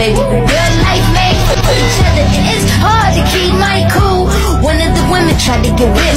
baby, for real life made for each other, and it's hard to keep my cool. One of the women tried to get with